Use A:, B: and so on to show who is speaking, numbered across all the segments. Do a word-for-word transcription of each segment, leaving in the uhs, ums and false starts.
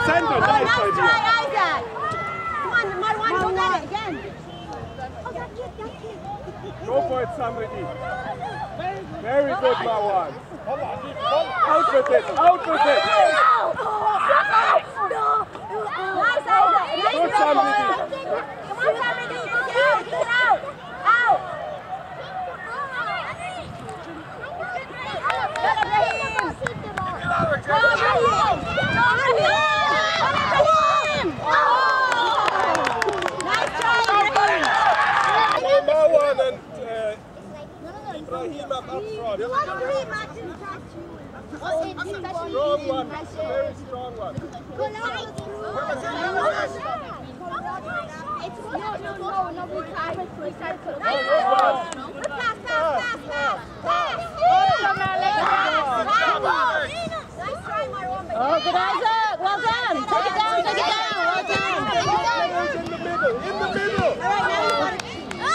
A: Sandra,
B: Oh,
A: nice
B: nice
A: idea.
B: try, Isaac. Come on, Marwan, go get it again. Oh, that kid, that kid.
A: Go for it, Sandra E. Very good, Marwan. Out with it, out with it.
B: No! No! Nice, Isaac. Nice,
A: Good, Sandra E.
B: Come on, Sandra E. Get out, get out. Out. Good, Ibrahim. Go, Ibrahim. Go, Ibrahim. Oh! Nice try, Ibrahim.
A: Marwan and uh, Ibrahim up front. Strong one, very strong one.
B: It's no, no, no, no, we try it, we try it.
A: Nice one.
B: Pass, pass, pass, pass, pass. Nice try, Marwan.
C: Oh, good, Isaac. Well done. Take it down, take it down. Well done.
A: In the middle, in the middle.
B: All right, now you want to...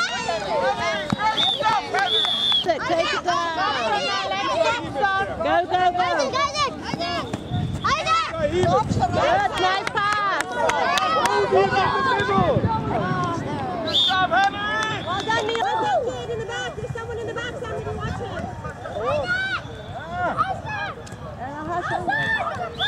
C: Take it down. Go, go, go. Good, nice pass.
A: In the middle.
B: Good job, Henry! Well done, Neil. There's no kid in the back. There's someone in the back. Somebody watch him.